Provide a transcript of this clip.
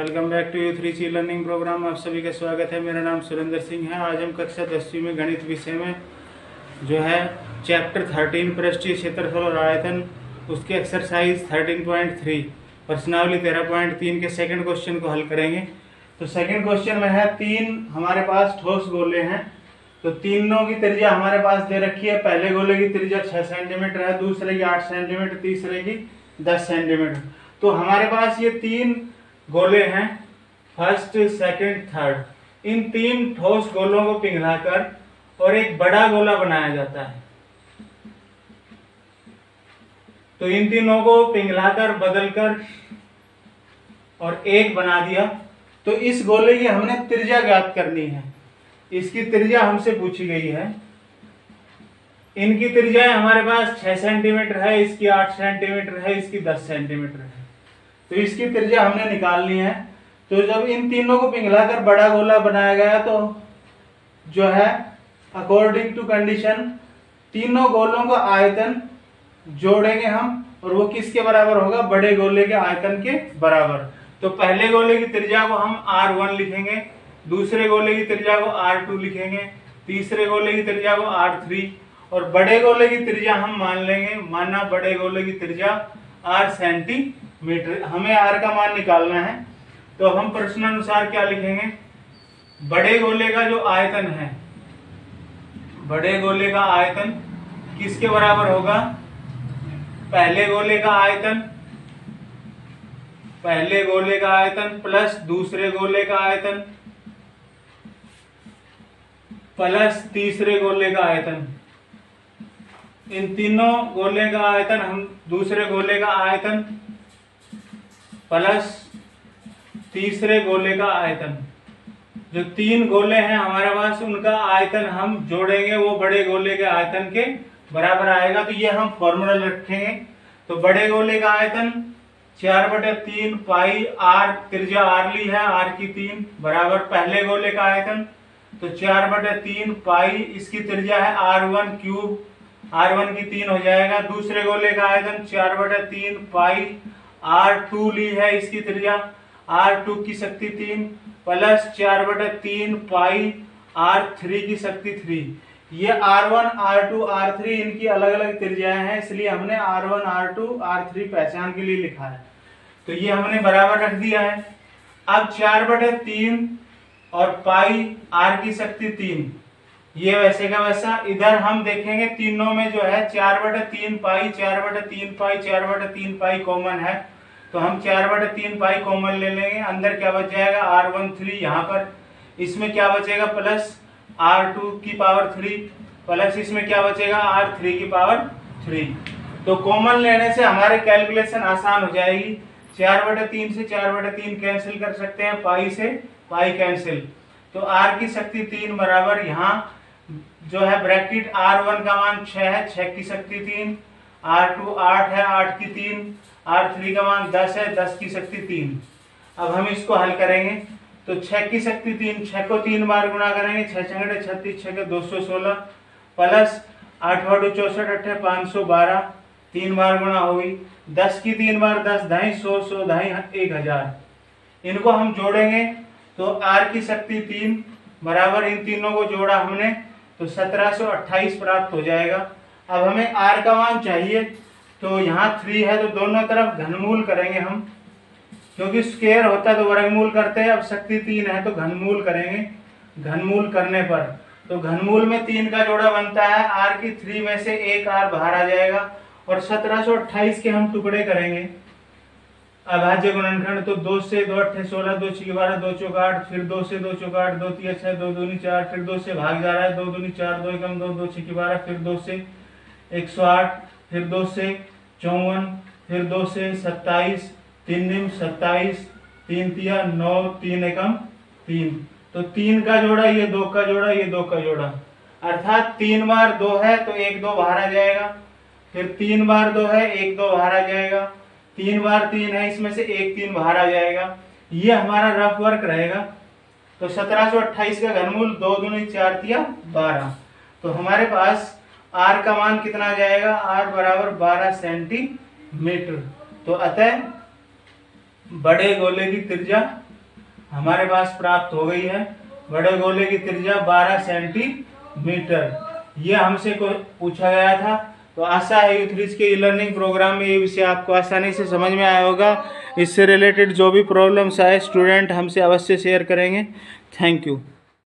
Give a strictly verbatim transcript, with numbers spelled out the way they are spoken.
Welcome back to U three C learning program में आप सभी का स्वागत है। मेरा नाम सुरेंद्र सिंह है। आज हम कक्षा दसवीं में गणित विषय में जो है चैप्टर थर्टीन पृष्ठीय क्षेत्रफल और आयतन उसके एक्सरसाइज थर्टीन पॉइंट थ्री प्रश्नावली तेरह पॉइंट तीन के सेकंड क्वेश्चन को हल करेंगे। तो सेकंड क्वेश्चन में है तीन हमारे पास ठोस गोले हैं, तो तीनों की त्रिज्या हमारे पास दे रखी है। पहले गोले की त्रिज्या छह सेंटीमीटर है, दूसरे की आठ सेंटीमीटर, तीसरे की दस सेंटीमीटर। तो हमारे पास ये तीन गोले हैं, फर्स्ट सेकंड थर्ड। इन तीन ठोस गोलों को पिघलाकर और एक बड़ा गोला बनाया जाता है। तो इन तीनों को पिघलाकर बदलकर और एक बना दिया। तो इस गोले की हमने त्रिज्या ज्ञात करनी है। इसकी त्रिज्या हमसे पूछी गई है। इनकी त्रिज्या हमारे पास छह सेंटीमीटर है, इसकी आठ सेंटीमीटर है, इसकी दस सेंटीमीटर है। तो इसकी त्रिज्या हमने निकालनी है। तो जब इन तीनों को पिघलाकर बड़ा गोला बनाया गया तो जो है अकॉर्डिंग टू कंडीशन तीनों गोलों का आयतन जोड़ेंगे हम, और वो किसके बराबर होगा? बड़े गोले के आयतन के बराबर। तो पहले गोले की त्रिज्या को हम आर वन लिखेंगे, दूसरे गोले की त्रिज्या को आर टू लिखेंगे, तीसरे गोले की त्रिज्या को आर थ्री, और बड़े गोले की त्रिज्या हम मान लेंगे, माना बड़े गोले की त्रिज्या आर सेंटीमीटर। हमें आर का मान निकालना है। तो हम प्रश्नानुसार क्या लिखेंगे? बड़े गोले का जो आयतन है, बड़े गोले का आयतन किसके बराबर होगा? पहले गोले का आयतन, पहले गोले का आयतन प्लस दूसरे गोले का आयतन प्लस तीसरे गोले का आयतन। इन तीनों गोले का आयतन हम दूसरे गोले का आयतन प्लस तीसरे गोले का आयतन, जो तीन गोले हैं हमारे पास उनका आयतन हम जोड़ेंगे, वो बड़े गोले के आयतन के बराबर आएगा। तो ये हम फॉर्मूला रखेंगे। तो बड़े गोले का आयतन चार बटे तीन पाई आर, त्रिज्या आर ली है, आर की तीन बराबर पहले गोले का आयतन, तो चार बटे तीन पाई, इसकी त्रिज्या है R one cube, R one की तीन हो जाएगा। दूसरे गोले का आयतन चार बटे तीन पाई आर टू ली है, इसकी त्रिज्या आर टू की शक्ति तीन प्लस चार बटे तीन पाई आर थ्री की शक्ति थ्री। ये R one R two R three इनकी अलग अलग त्रिज्याएं हैं, इसलिए हमने R one R two R three पहचान के लिए लिखा है। तो ये हमने बराबर रख दिया है। अब चार बटे तीन और पाई आर की शक्ति तीन, ये वैसे का वैसा। इधर हम देखेंगे तीनों में जो है चार बटे तीन पाई, चार बटे तीन पाई, चार बटे तीन पाई कॉमन है, तो हम चार बटे तीन पाई कॉमन ले लेंगे। अंदर क्या बच जाएगा? आर वन थ्री, यहाँ पर इसमें क्या बचेगा? प्लस आर टू की पावर थ्री प्लस इसमें क्या बचेगा? आर थ्री की पावर थ्री। तो कॉमन लेने से हमारे कैलकुलेशन आसान हो जाएगी। चार बटे तीन से चार बटे तीन कैंसिल कर सकते हैं, पाई से पाई कैंसिल। तो आर की शक्ति तीन बराबर, यहाँ जो है ब्रैकेट आर वन का मान छह है, छह की शक्ति तीन, आर टू आठ है, आठ की तीन, आर थ्री का मान दस है, दस की शक्ति तीन। अब हम इसको हल करेंगे। तो छह की शक्ति तीन, छह को तीन बार गुणा करेंगे, छह छंगड़े छत्तीस, छह के दो सौ सोलह प्लस आठ वाडू चौसठ, अट्ठे पाँच सौ बारह, तीन बार गुणा होगी। दस की तीन बार दस, ढाई सौ, सौ ढाई एक हजार। इनको हम जोड़ेंगे तो आर की शक्ति तीन बराबर, इन तीनों को जोड़ा हमने तो सत्रह सौ अट्ठाईस प्राप्त हो जाएगा। अब हमें आर का मान चाहिए, तो यहाँ थ्री है तो दोनों तरफ घनमूल करेंगे हम, क्योंकि स्क्वायर होता है तो वर्गमूल करते हैं। अब शक्ति तीन है तो घनमूल करेंगे। घनमूल करने पर तो घनमूल में तीन का जोड़ा बनता है, आर की थ्री में से एक आर बाहर आ जाएगा और सत्रह सौ अट्ठाईस के हम टुकड़े करेंगे। अभाज्य गुणनखंड, तो दो से दो अट्ठे सोलह, दो छह बारह, दो चौक आठ, फिर दो से दो चौक आठ, दो तीन छह, दो दूनी चार, फिर दो से भाग जा रहा है, दो दूनी चार, दो एकम दो, दो छह बारह, फिर दो से एक सौ आठ, फिर दो से चौवन, फिर दो से सत्ताईस, तीन निम सत्ताईस, तीन तिया नौ, तीन एकम तीन। तो तीन का जोड़ा, ये दो का जोड़ा, ये दो का जोड़ा, अर्थात तीन बार दो है तो एक दो बाहर आ जाएगा, फिर तीन बार दो है एक दो बाहर आ जाएगा, तीन बार तीन है इसमें से एक तीन बाहर आ जाएगा। ये हमारा रफ वर्क रहेगा। तो सत्रह सौ अट्ठाईस का घनमूल दो दूनी चार तिया बारह। तो हमारे पास आर का मान कितना आ जाएगा? आर बराबर बारह सेंटीमीटर। तो अतः बड़े गोले की त्रिज्या हमारे पास प्राप्त हो गई है। बड़े गोले की त्रिज्या बारह सेंटीमीटर, ये हमसे पूछा गया था। तो आशा है यूथरीज के ई लर्निंग प्रोग्राम में ये विषय आपको आसानी से समझ में आया होगा। इससे रिलेटेड जो भी प्रॉब्लम्स आए स्टूडेंट हमसे अवश्य शेयर करेंगे। Thank you.